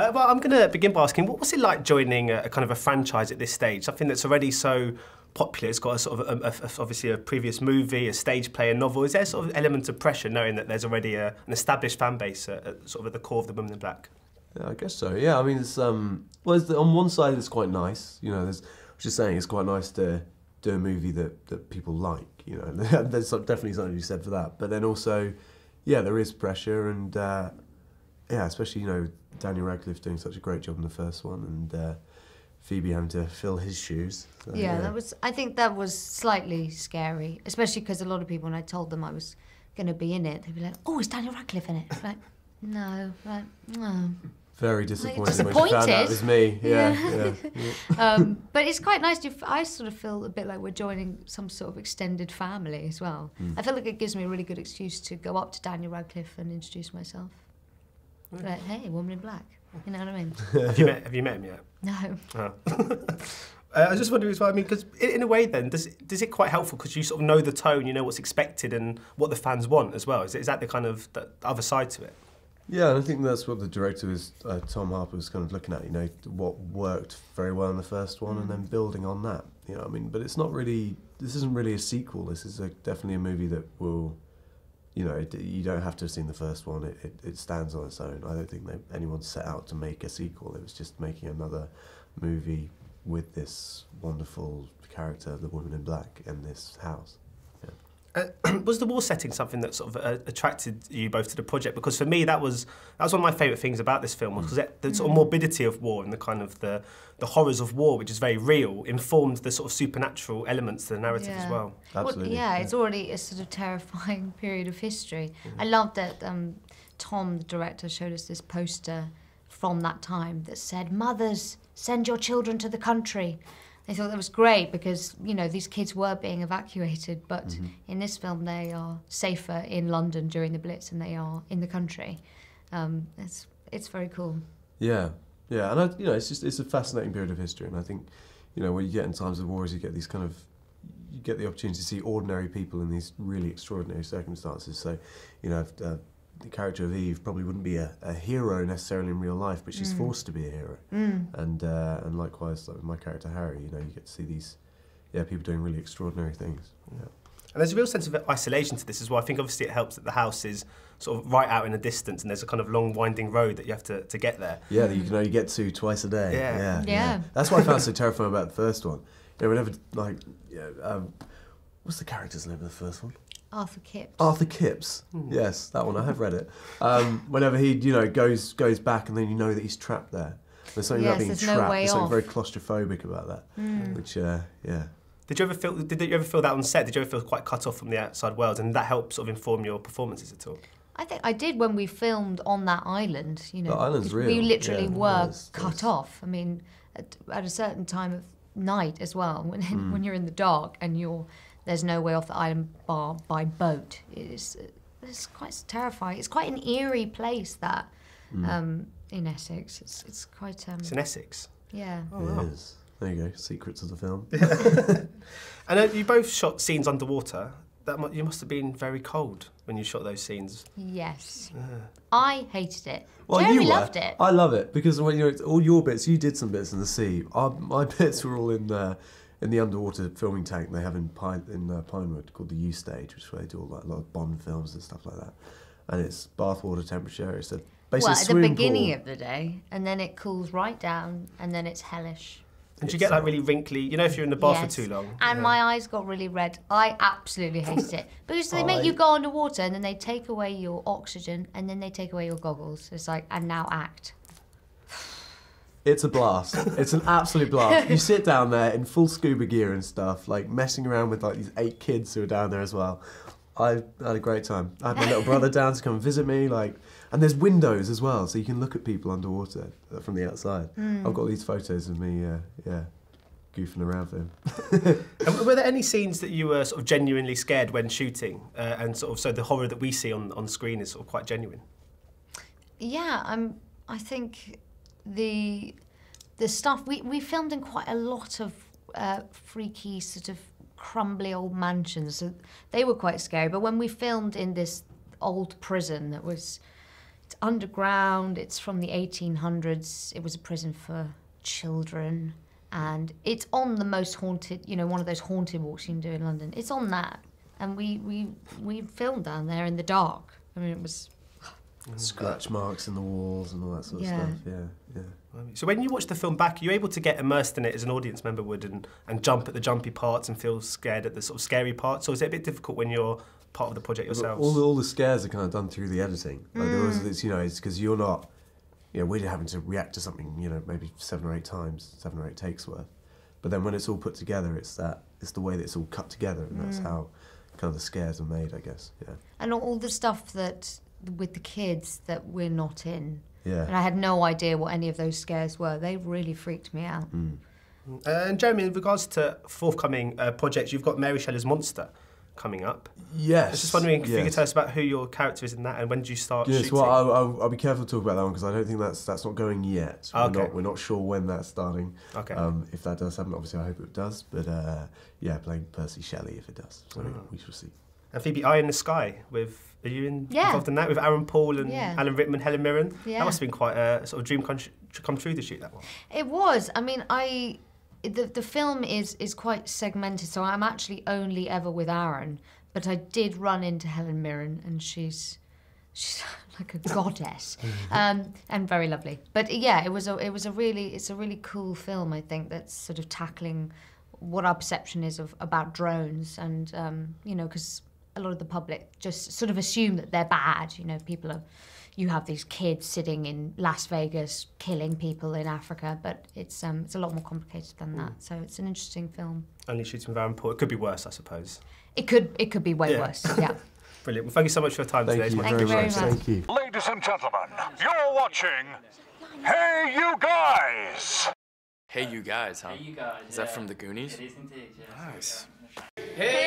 Well, I'm going to begin by asking, what's it like joining a kind of a franchise at this stage? Something that's already so popular. It's got a sort of obviously a previous movie, a stage play, a novel. Is there sort of an element of pressure knowing that there's already an established fan base sort of at the core of The Woman in Black? Yeah, I guess so. Yeah, I mean, it's well, on one side it's quite nice. You know, I was just saying it's quite nice to do a movie that people like. You know, there's definitely something to be said for that. But then also, yeah, there is pressure, and yeah, especially Daniel Radcliffe doing such a great job in the first one, and Phoebe having to fill his shoes. So, yeah, I think that was slightly scary, especially because a lot of people, when I told them I was going to be in it, they'd be like, "Oh, is Daniel Radcliffe in it?" Like, no, like, no. Very disappointed when she found out it was me. Yeah. But it's quite nice. I sort of feel a bit like we're joining some sort of extended family as well. I feel like it gives me a really good excuse to go up to Daniel Radcliffe and introduce myself. Like, hey, Woman in Black. You know what I mean? Have you met him yet? No. Oh. I was just wondering as well, I mean, because in a way then, does it quite helpful because you sort of know the tone, you know what's expected and what the fans want as well? Is that the kind of the other side to it? Yeah, and I think that's what the director was, Tom Harper, was kind of looking at, what worked very well in the first one and then building on that, I mean, but it's not really, this isn't really a sequel, this is definitely a movie that will, you don't have to have seen the first one, it stands on its own. I don't think anyone set out to make a sequel, it was just making another movie with this wonderful character, the Woman in Black, in this house. Was the war setting something that sort of attracted you both to the project? Because for me, that was one of my favourite things about this film, was the sort of morbidity of war and the kind of the horrors of war, which is very real, informed the sort of supernatural elements to the narrative as well. Absolutely. Well, it's already a sort of terrifying period of history. I love that Tom, the director, showed us this poster from that time that said, "Mothers, send your children to the country." I thought that was great because, these kids were being evacuated, but in this film they are safer in London during the Blitz than they are in the country. It's very cool. Yeah, and it's a fascinating period of history, and I think, when you get in times of wars, you get these you get the opportunity to see ordinary people in these really extraordinary circumstances. So, the character of Eve probably wouldn't be a hero necessarily in real life, but she's forced to be a hero. And likewise, like with my character Harry, you get to see these people doing really extraordinary things. Yeah. And there's a real sense of isolation to this as well. I think obviously it helps that the house is sort of right out in the distance and there's a kind of long winding road that you have to get there. Yeah, that you can only get to twice a day. Yeah. That's what I found so terrifying about the first one. Whenever, what's the character's name of the first one? Arthur Kipps. Arthur Kipps. Yes, that one. I have read it. Whenever he, goes back, and then you know that he's trapped there. There's something about being trapped. There's something very claustrophobic about that. Which, yeah. Did you ever feel that on set? Did you ever feel quite cut off from the outside world, and that helped sort of inform your performances at all? I think I did when we filmed on that island. The island's real. We literally were cut off. I mean, at a certain time of night as well, when you're in the dark and there's no way off the island bar by boat. It's quite terrifying. It's quite an eerie place, that in Essex. It's quite. It's in Essex. Yeah. Oh, wow. It is. There you go. Secrets of the film. And you both shot scenes underwater. You must have been very cold when you shot those scenes. Yes. I hated it. Well, Jeremy loved it. I love it because when all your bits, you did some bits in the sea. My bits were all in the underwater filming tank they have in Pinewood called the U Stage, which is where they do a lot of Bond films and stuff like that. And it's bathwater temperature. It's basically at the beginning of the day, and then it cools right down, and then it's hellish. And do you get like really wrinkly, if you're in the bath for too long? And my eyes got really red. I absolutely hated it. Because they make you go underwater and then they take away your oxygen and then they take away your goggles. It's like, and now act. It's a blast. It's an absolute blast. You sit down there in full scuba gear and stuff, like messing around with like these 8 kids who are down there as well. I had a great time. I had my little brother down to come and visit me, and there's windows as well, so you can look at people underwater from the outside. I've got these photos of me, goofing around with him. And were there any scenes that you were sort of genuinely scared when shooting, and sort of so the horror that we see on screen is sort of quite genuine? Yeah, I think the stuff we filmed in quite a lot of freaky sort of crumbly old mansions, so they were quite scary. But when we filmed in this old prison that was It's underground. It's from the 1800s. It was a prison for children, and it's on the most haunted, you know, one of those haunted walks you can do in London. It's on that, and we filmed down there in the dark. I mean, it was Scratch marks in the walls and all that sort of Yeah. stuff. Yeah. So when you watch the film back, are you able to get immersed in it as an audience member would and jump at the jumpy parts and feel scared at the sort of scary parts? Or is it a bit difficult when you're part of the project yourselves? All the scares are kind of done through the editing. Like there was, it's, you know, it's because you're not, you know, we're having to react to something, you know, maybe 7 or 8 times, 7 or 8 takes worth. But then when it's all put together, it's the way that it's all cut together, and that's how kind of the scares are made, I guess. Yeah. and all the stuff that with the kids that we're not in. Yeah. And I had no idea what any of those scares were. They really freaked me out. And Jeremy, in regards to forthcoming projects, you've got Mary Shelley's Monster coming up. Yes. I was just wondering if you could tell us about who your character is in that and when did you start Yes, shooting? well, I'll be careful to talk about that one because I don't think that's not going yet. Okay. We're not sure when that's starting. Okay. If that does happen, obviously I hope it does. But yeah, playing Percy Shelley if it does. So we shall see. And Phoebe, Eye in the Sky, are you Yeah. involved in that with Aaron Paul and Yeah. Alan Rickman, Helen Mirren? Yeah. That must have been quite a sort of dream come true to shoot that one. It was. I mean, the film is quite segmented, so I'm actually only ever with Aaron. But I did run into Helen Mirren, and she's like a goddess, and very lovely. But yeah, it's a really cool film. I think that's sort of tackling what our perception is about drones, and you know, because a lot of the public just sort of assume that they're bad. You know, you have these kids sitting in Las Vegas killing people in Africa, but it's a lot more complicated than that. So it's an interesting film. Only shooting with Aaron Paul. It could be worse, I suppose. It could be way worse. Yeah. Brilliant. Well, thank you so much for your time today. It's much Thank you very appreciated. much. Thank you. Ladies and gentlemen, you're watching Hey You Guys! Hey, you guys, huh? Hey, you guys. Is that from the Goonies? It is indeed, yeah. Nice. Hey,